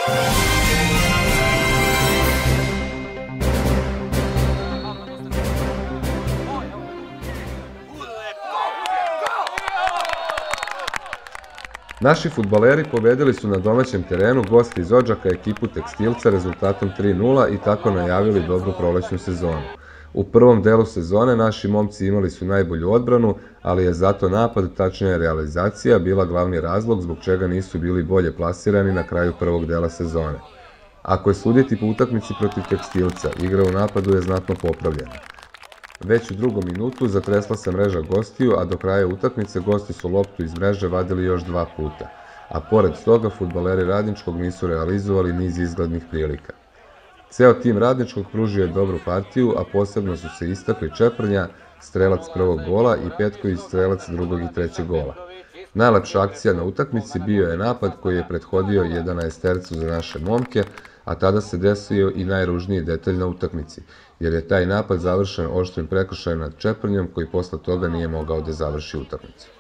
Naši fudbaleri pobedili su na domaćem terenu gosti iz Odžaka ekipu Tekstilca rezultatom 3:0 i tako najavili dobru prolećnu sezonu. U prvom delu sezone naši momci imali su najbolju odbranu, ali je zato napad, tačnije realizacija, bila glavni razlog zbog čega nisu bili bolje plasirani na kraju prvog dela sezone. Ako je suditi po utakmici protiv Tekstilca, igra u napadu je znatno popravljena. Već u drugom minutu zatresla se mreža gostiju, a do kraja utakmice gosti su loptu iz mreže vadili još 2 puta, a pored toga fudbaleri Radničkog nisu realizovali niz izglednih prilika. Ceo tim Radničkog pružio je dobru partiju, a posebno su se istakli Čeprnja, strelac prvog gola, i Petković, strelac drugog i trećeg gola. Najlepša akcija na utakmici bio je napad koji je prethodio 11-tercu za naše momke, a tada se desio i najružniji detalj na utakmici, jer je taj napad završen oštrim prekršajem nad Čeprnjom, koji posle toga nije mogao da završi utakmicu.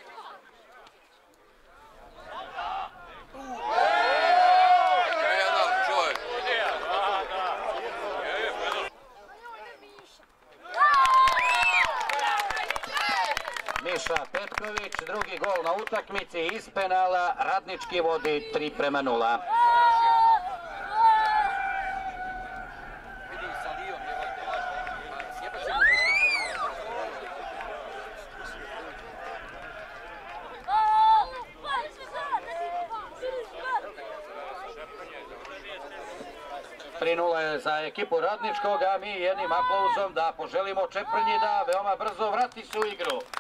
Miša Petković, drugi gol na utakmici iz penala, Radnički vodi 3:0. Je za ekipu Radničkog, a mi jednim aplauzom da poželimo Čeprnji da veoma brzo vrati se u igru.